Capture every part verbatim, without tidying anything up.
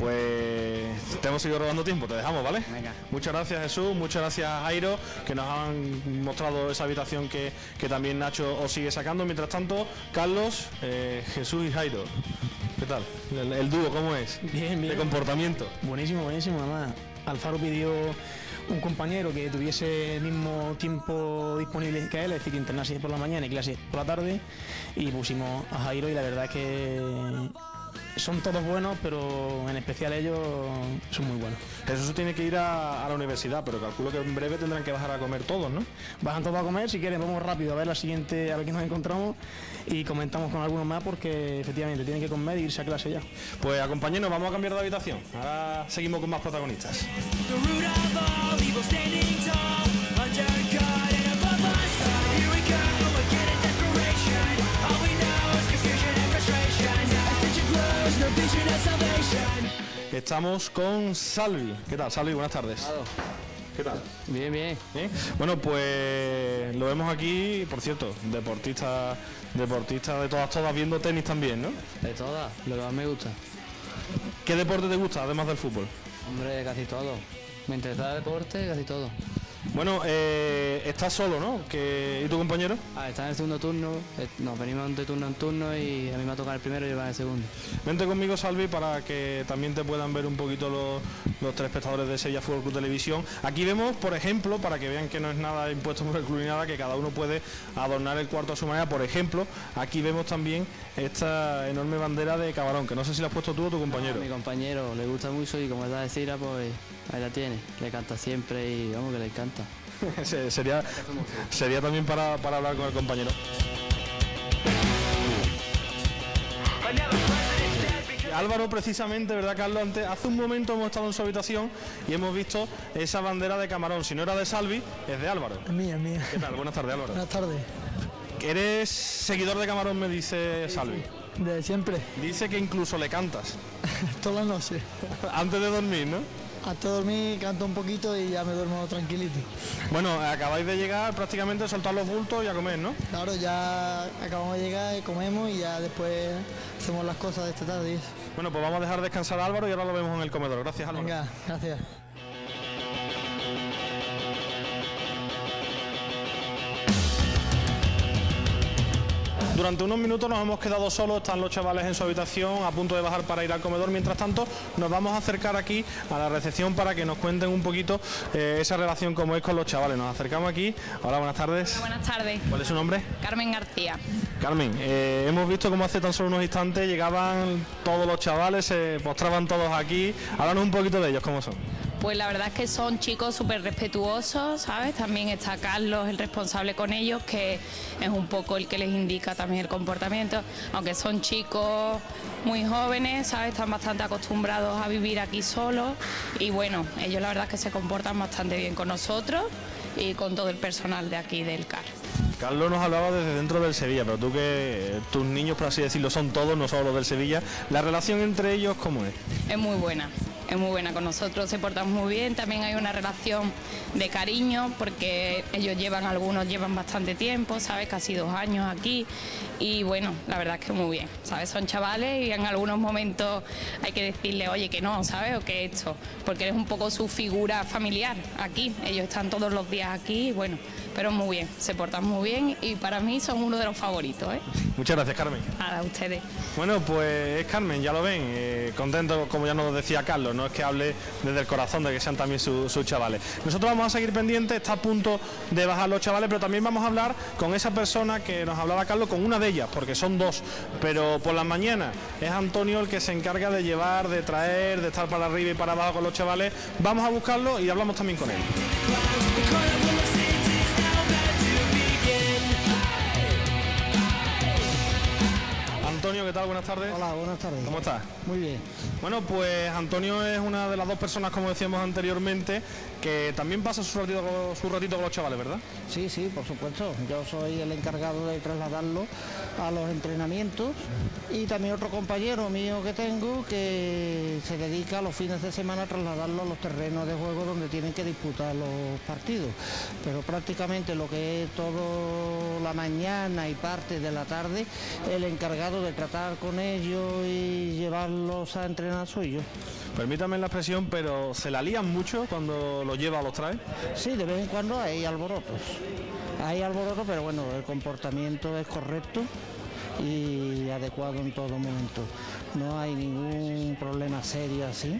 pues te hemos seguido robando tiempo, te dejamos, ¿vale? Venga. Muchas gracias, Jesús, muchas gracias, Jairo, que nos han mostrado esa habitación que, que también Nacho os sigue sacando. Mientras tanto, Carlos, eh, Jesús y Jairo, ¿qué tal? El, el dúo, ¿cómo es? Bien, bien. De comportamiento. Buenísimo, buenísimo. Además, Alfaro pidió un compañero que tuviese el mismo tiempo disponible que él, es decir, que internase por la mañana y clase por la tarde, y pusimos a Jairo, y la verdad es que son todos buenos, pero en especial ellos son muy buenos. Jesús tiene que ir a, a la universidad, pero calculo que en breve tendrán que bajar a comer todos, ¿no? Bajan todos a comer. Si quieren vamos rápido a ver la siguiente, a ver qué nos encontramos, y comentamos con algunos más, porque efectivamente tienen que comer e irse a clase ya. Pues acompáñenos, vamos a cambiar de habitación. Ahora seguimos con más protagonistas. Estamos con Salvi. ¿Qué tal, Salvi? Buenas tardes. Claro. ¿Qué tal? Bien, bien. ¿Eh? Bueno, pues lo vemos aquí, por cierto, deportista, deportista de todas, todas, viendo tenis también, ¿no? De todas, lo que más me gusta. ¿Qué deporte te gusta, además del fútbol? Hombre, casi todo. Me interesa el deporte, casi todo. Bueno, eh, estás solo, ¿no? ¿Qué, ¿Y tu compañero? Ah, está en el segundo turno, eh, nos venimos de turno en turno y a mí me ha tocado el primero y yo en el segundo. Vente conmigo, Salvi, para que también te puedan ver un poquito los, los tres espectadores de Sevilla Fútbol Club Televisión. Aquí vemos, por ejemplo, para que vean que no es nada impuesto por el club ni nada, que cada uno puede adornar el cuarto a su manera. Por ejemplo, aquí vemos también esta enorme bandera de Camarón, que no sé si la has puesto tú o tu compañero. A mi compañero le gusta mucho y como es la de Cira, pues ahí la tiene. Le canta siempre y vamos, que le encanta. sería, sería también para, para hablar con el compañero. Álvaro, precisamente, ¿verdad, Carlos? Antes, hace un momento hemos estado en su habitación y hemos visto esa bandera de Camarón. Si no era de Salvi, es de Álvaro. Es mía, es mía. ¿Qué tal? Buenas tardes, Álvaro. Buenas tardes. ¿Eres seguidor de Camarón, me dice Salvi? De siempre. Dice que incluso le cantas. Toda la noche. Antes de dormir, ¿no? Antes de dormir canto un poquito y ya me duermo tranquilito. Bueno, acabáis de llegar prácticamente, soltar los bultos y a comer, ¿no? Claro, ya acabamos de llegar, comemos y ya después hacemos las cosas de esta tarde. y eso. Bueno, pues vamos a dejar descansar a Álvaro y ahora lo vemos en el comedor. Gracias, Álvaro. Venga, gracias. Durante unos minutos nos hemos quedado solos, están los chavales en su habitación a punto de bajar para ir al comedor. Mientras tanto, nos vamos a acercar aquí a la recepción para que nos cuenten un poquito eh, esa relación como es con los chavales. Nos acercamos aquí. Hola, buenas tardes. Buenas tardes. ¿Cuál es su nombre? Carmen García. Carmen, eh, hemos visto cómo hace tan solo unos instantes llegaban todos los chavales, se postraban todos aquí. Háblanos un poquito de ellos, ¿cómo son? Pues la verdad es que son chicos súper respetuosos, ¿sabes? También está Carlos, el responsable con ellos, que es un poco el que les indica también el comportamiento, aunque son chicos muy jóvenes, ¿sabes? Están bastante acostumbrados a vivir aquí solos y bueno, ellos la verdad es que se comportan bastante bien con nosotros y con todo el personal de aquí del C A R. Carlos nos hablaba desde dentro del Sevilla, pero tú que eh, tus niños, por así decirlo, son todos, no solo los del Sevilla. ¿La relación entre ellos cómo es? Es muy buena. Es muy buena con nosotros, se portan muy bien, también hay una relación de cariño porque ellos llevan, algunos llevan bastante tiempo, ¿sabes? Casi dos años aquí y bueno, la verdad es que muy bien, ¿sabes? Son chavales y en algunos momentos hay que decirle, oye, que no, ¿sabes? O que esto, porque es un poco su figura familiar aquí, ellos están todos los días aquí y bueno, pero muy bien, se portan muy bien y para mí son uno de los favoritos, ¿eh? Muchas gracias, Carmen. A ustedes. Bueno, pues es Carmen, ya lo ven, eh, contento, como ya nos decía Carlos, no es que hable desde el corazón de que sean también sus su chavales. Nosotros vamos a seguir pendientes, está a punto de bajar los chavales, pero también vamos a hablar con esa persona que nos hablaba Carlos, con una de ellas, porque son dos, pero por las mañanas es Antonio el que se encarga de llevar, de traer, de estar para arriba y para abajo con los chavales. Vamos a buscarlo y hablamos también con él. Antonio, ¿qué tal? Buenas tardes. Hola, buenas tardes. ¿Cómo estás? Muy bien. Bueno, pues Antonio es una de las dos personas, como decíamos anteriormente, que también pasa su ratito, su ratito con los chavales, ¿verdad? Sí, sí, por supuesto. Yo soy el encargado de trasladarlo a los entrenamientos y también otro compañero mío que tengo que se dedica a los fines de semana a trasladarlo a los terrenos de juego donde tienen que disputar los partidos. Pero prácticamente lo que es toda la mañana y parte de la tarde, el encargado de tratar tratar con ellos y llevarlos a entrenar soy yo. Permítame la expresión, pero ¿se la lían mucho cuando los lleva o los trae? Sí, de vez en cuando hay alborotos. Hay alborotos, pero bueno, el comportamiento es correcto y adecuado en todo momento. No hay ningún problema serio así.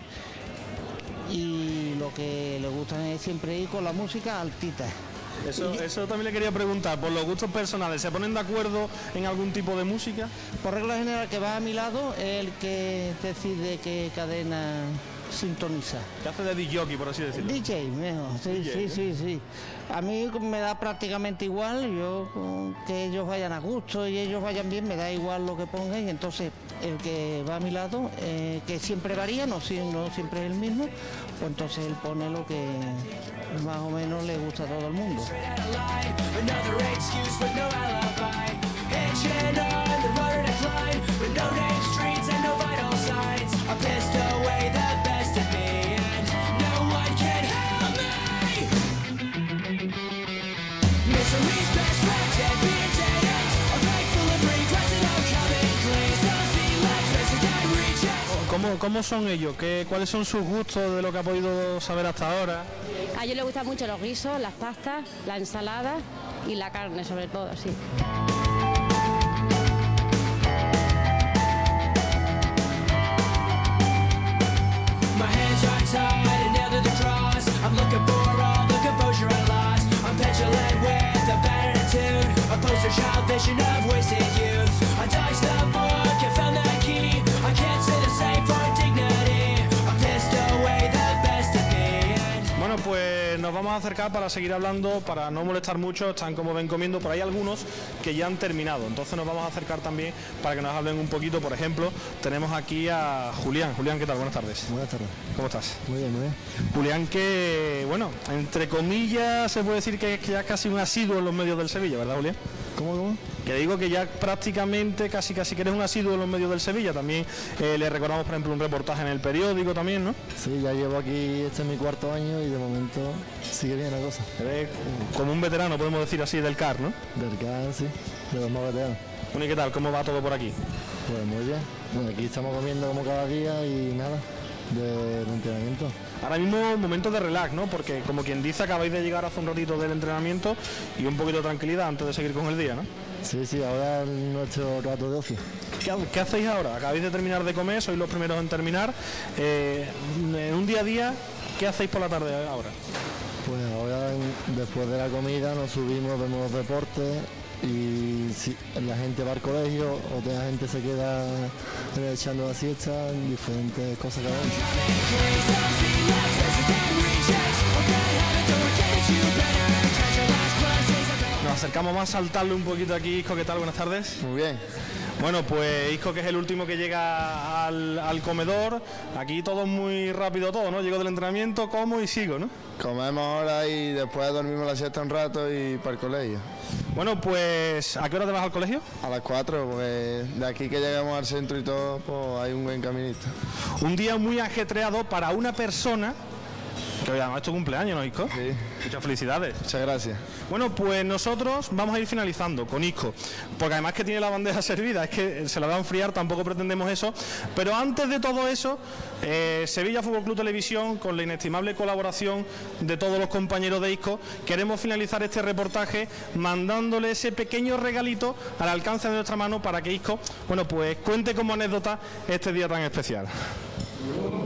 Y lo que le gusta es siempre ir con la música altita. Eso, eso también le quería preguntar, por los gustos personales, ¿se ponen de acuerdo en algún tipo de música? Por regla general, que va a mi lado es el que decide qué cadena sintoniza. ¿Qué hace de disc jockey, por así decirlo? D J, mejor, sí, D J, sí, ¿eh? sí, sí. A mí me da prácticamente igual, yo con que ellos vayan a gusto y ellos vayan bien, me da igual lo que pongan, y entonces el que va a mi lado, eh, que siempre varía, no, si- no siempre es el mismo, pues entonces él pone lo que más o menos le gusta a todo el mundo. ¿Cómo, cómo son ellos? ¿Qué, ¿Cuáles son sus gustos de lo que ha podido saber hasta ahora? A ellos les gustan mucho los guisos, las pastas, la ensalada y la carne sobre todo, sí. Bueno, pues nos vamos a acercar para seguir hablando, para no molestar mucho, están como ven comiendo, por ahí algunos que ya han terminado, entonces nos vamos a acercar también para que nos hablen un poquito. Por ejemplo, tenemos aquí a Julián. Julián, ¿qué tal? Buenas tardes. Buenas tardes. ¿Cómo estás? Muy bien, muy bien. Julián, que, bueno, entre comillas se puede decir que es ya casi un asiduo en los medios del Sevilla, ¿verdad, Julián? ¿Cómo, cómo? Que digo que ya prácticamente casi casi que eres un asiduo en los medios del Sevilla. También eh, le recordamos, por ejemplo, un reportaje en el periódico también, ¿no? Sí, ya llevo aquí, este es mi cuarto año y de momento sigue bien la cosa. Eres como un veterano, podemos decir así, del C A R, ¿no? Del C A R, sí, de los más veteranos. Bueno, ¿y qué tal? ¿Cómo va todo por aquí? Pues muy bien. Bueno, aquí estamos comiendo como cada día y nada, del entrenamiento. Ahora mismo momento de relax, ¿no? Porque como quien dice, acabáis de llegar hace un ratito del entrenamiento y un poquito de tranquilidad antes de seguir con el día, ¿no? Sí, sí, ahora es nuestro rato de ocio. ¿Qué, qué hacéis ahora? Acabáis de terminar de comer, sois los primeros en terminar. Eh, en un día a día, ¿qué hacéis por la tarde ahora? Pues ahora, después de la comida, nos subimos, vemos deportes y si la gente va al colegio, otra gente se queda echando la siesta, diferentes cosas que hacemos. Nos acercamos más a saltarle un poquito aquí. Isco, ¿qué tal? Buenas tardes. Muy bien. Bueno, pues Isco, que es el último que llega al, al comedor. Aquí todo muy rápido todo, ¿no? Llego del entrenamiento, como y sigo, ¿no? Comemos ahora y después dormimos la siesta un rato y para el colegio. Bueno, pues ¿a qué hora te vas al colegio? A las cuatro, porque de aquí que llegamos al centro y todo, pues hay un buen caminito. Un día muy ajetreado para una persona que además es tu cumpleaños, ¿no, Isco? Sí. Muchas felicidades. Muchas gracias. Bueno, pues nosotros vamos a ir finalizando con Isco, porque además que tiene la bandeja servida, es que se la va a enfriar, tampoco pretendemos eso, pero antes de todo eso, eh, Sevilla Fútbol Club Televisión, con la inestimable colaboración de todos los compañeros de Isco, queremos finalizar este reportaje mandándole ese pequeño regalito al alcance de nuestra mano para que Isco, bueno, pues cuente como anécdota este día tan especial.